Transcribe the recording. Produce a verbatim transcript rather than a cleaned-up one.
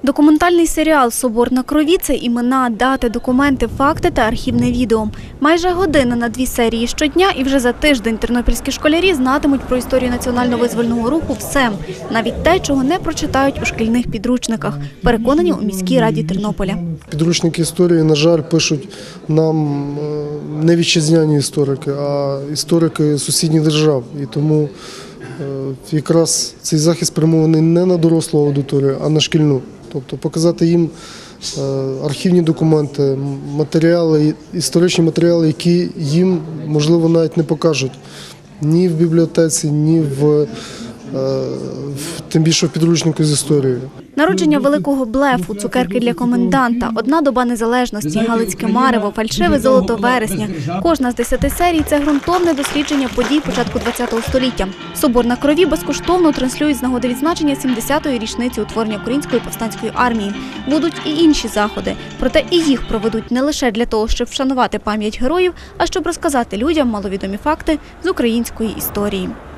Документальний серіал «Собор на крові» – це імена, дати, документи, факти та архівне відео. Майже година на дві серії щодня, і вже за тиждень тернопільські школярі знатимуть про історію національно-визвольного руху все. Навіть те, чого не прочитають у шкільних підручниках, переконані у міській раді Тернополя. Підручники історії, на жаль, пишуть нам не вітчизняні історики, а історики сусідніх держав. І тому якраз цей захист спрямований не на дорослу аудиторію, а на шкільну. Тобто показати їм архівні документи, матеріали, історичні матеріали, які їм, можливо, навіть не покажуть ні в бібліотеці, ні в, тим більше в підручнику з історією. Народження великого блефу, цукерки для коменданта, одна доба незалежності, галицьке марево, фальшиве золото вересня. Кожна з десяти серій – це ґрунтовне дослідження подій початку ХХ століття. «Собор на крові» безкоштовно транслюють з нагоди відзначення сімдесятої річниці утворення Української повстанської армії. Будуть і інші заходи. Проте і їх проведуть не лише для того, щоб вшанувати пам'ять героїв, а щоб розказати людям маловідомі факти з української історії.